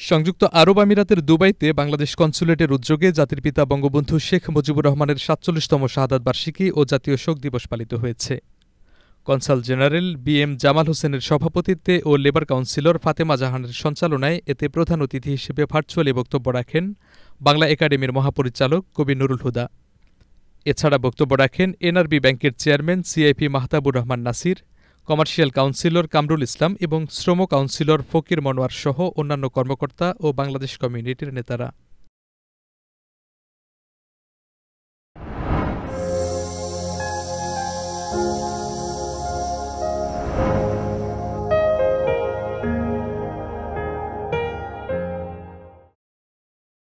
সংযুক্ত আরব আমিরাতের দুবাইতে বাংলাদেশ কনস্যুলেটের উদ্যোগে জাতির পিতা বঙ্গবন্ধু শেখ মুজিবুর রহমানের ৪৭তম শাহাদাত বার্ষিকী ও জাতীয় শোক দিবস পালিত হয়েছে। কনসাল জেনারেল BM জামাল হোসেনের সভাপতিত্বে ও লেবার কাউন্সিলর ফাতেমা জাহানের সঞ্চালনায় এতে প্রধান অতিথি হিসেবে ভার্চুয়ালি বক্তব্য রাখেন বাংলা একাডেমির মহাপরিচালক কবি নুরুল হুদা। এছাড়া বক্তব্য রাখেন NRB ব্যাংকের chairman CIP Mahtabur Rahman Nasir, commercial counsellor Kamrul Islam এবং শ্রম কাউন্সিলর ফকির মনোয়ার সহ অন্যান্য কর্মকর্তা ও বাংলাদেশ কমিউনিটির নেতারা।